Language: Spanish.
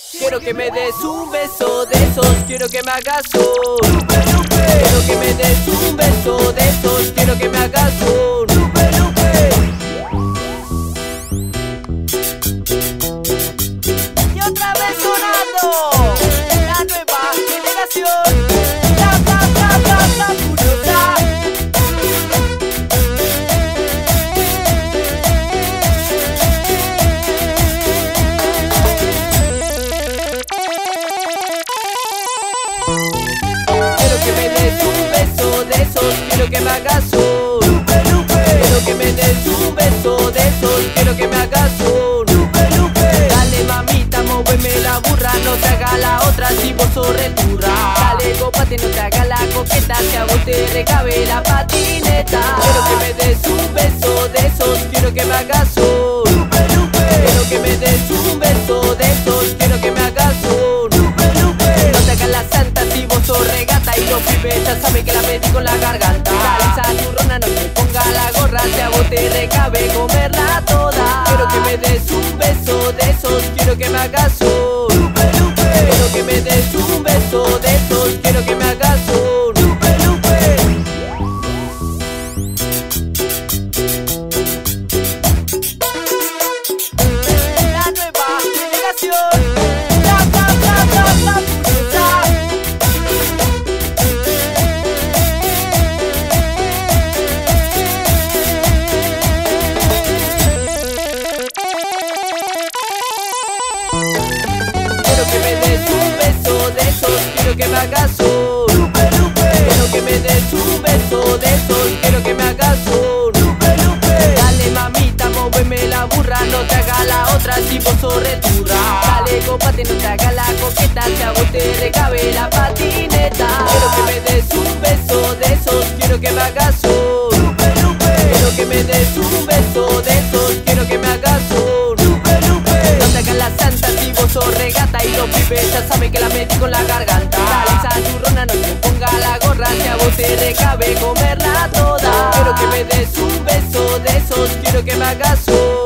Quiero que me des un beso de esos, quiero que me hagas un quiero que me des un beso de esos, quiero que me hagas un y otra vez sonando la nueva generación, la furiosa. Quiero que me des un beso de esos, quiero que me hagas un quiero que me des un beso de esos, quiero que me hagas un dale mamita, móveme la burra, no te haga la otra si vos sos returra. Dale copate, no te haga la coqueta, si a vos te recabe la patineta. Quiero que me des un beso de esos, quiero que me hagas un quiero que me des un beso de esos, quiero que me hagas un no te hagas la santa si vos sos regata y los pibes ya saben que la pedí con la garganta. Dale esa turrona, no te ponga la gorra, si a vos te recabe comerla toda. Quiero que me des un beso de esos, quiero que me hagas un quiero que me des un beso de esos, quiero que me hagas un la nueva generación, la furiosa. Quiero que me des un beso de esos, quiero que me hagas un quiero que me des un beso de esos, quiero que me hagas un dale mamita, móveme la burra, no te haga la otra si vos sos returra. Dale copate, no te haga la coqueta, si a vos te recabe la patineta. Quiero que me des un beso de esos, quiero que me hagas un quiero que me des un beso de esos, quiero que me hagas un no te hagas la santa si vos sos regata y los pibes ya saben que la metí con la garganta. Dale esa churrona, no te ponga la gorra, si a vos te recabe comerla toda. Quiero que me des un beso de esos, quiero que me hagas un